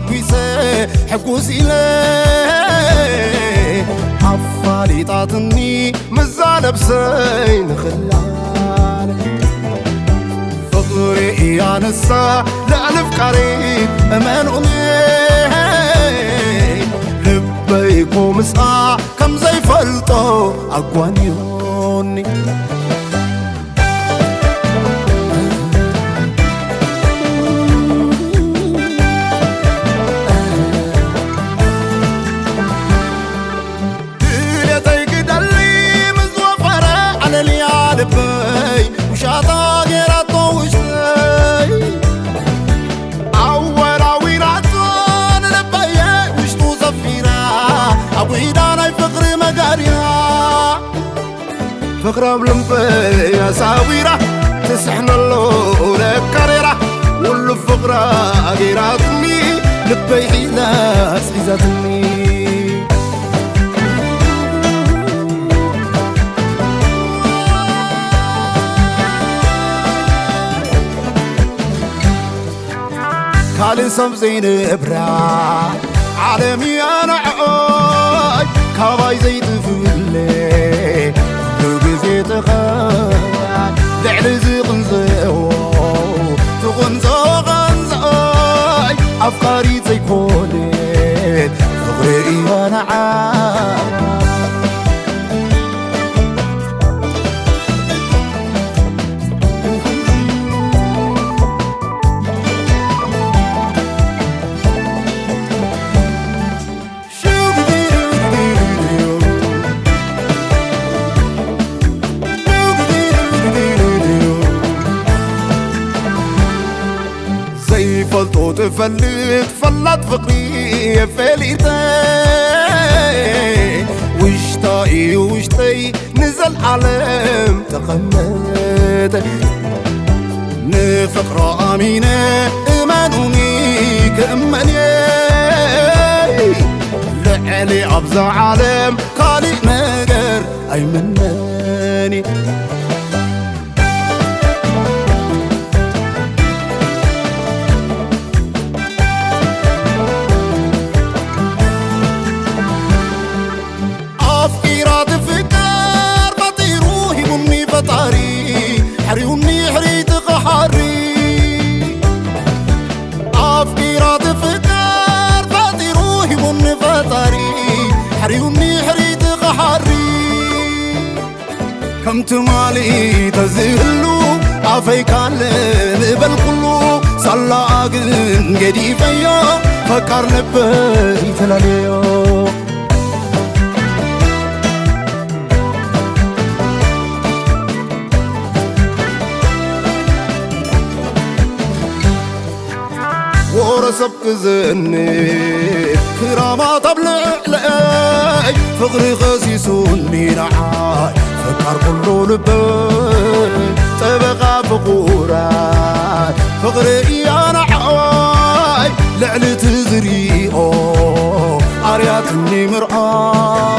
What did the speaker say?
حكوسي حكوسي لي عفالي طاطني مزالب سين خلال فقري يا نسا لألف قريب أمانوني لبيكو مسقع كم زي فلطو أقوانيوني لبي وشاطا غيراتو وشتي أولا ويراتون لبي وشتو زفيرا أبويدانا فقر مقاريا فقر بلنبي يا ساويرا تسحنا اللو لكاريرا واللو فقر غيراتني لبي حيلا سعيزاتني كالي سب زين إبرا عالمي أنا عاي كواي زيت فولي كل زيت خاي لعل زيقن زيو تغن زوغن زاي أفكاري زي كولي فغري أنا عاي فلطو تفلت فلت فقري فليتي وشتاي وشتي نزل عالم تقمت نفقر أمينة إيمانوني كأمني لعلي أبزع عالم كالي نقر أيمناني حريوني حريت قحري أفكيرات فكر فاتي روحي من فطري حريوني حريت قحري كم تمالي تزهلو أفي كان لبل كلو صلى أقن قدي فيا فكر لبي تلاليو ورسبك زني كرامة طبلع لأي فقري خسيسوني نعاي فكر كله لبي طبقة فقوراي فقري أنا عاي لعلي تزري أرياتني مرآي